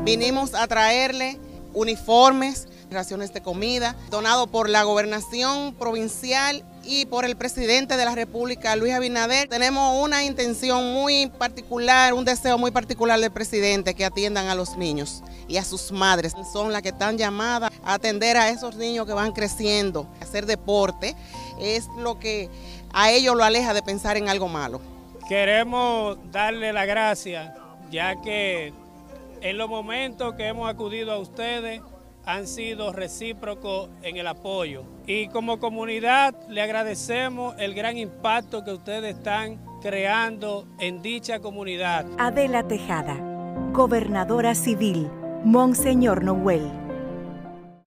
Vinimos a traerle uniformes, raciones de comida, donado por la gobernación provincial y por el presidente de la República, Luis Abinader. Tenemos una intención muy particular, un deseo muy particular del presidente, que atiendan a los niños y a sus madres. Son las que están llamadas a atender a esos niños que van creciendo. Hacer deporte es lo que a ellos lo aleja de pensar en algo malo. Queremos darle las gracias, ya que en los momentos que hemos acudido a ustedes han sido recíprocos en el apoyo. Y como comunidad le agradecemos el gran impacto que ustedes están creando en dicha comunidad. Adela Tejada, Gobernadora Civil, Monseñor Noel.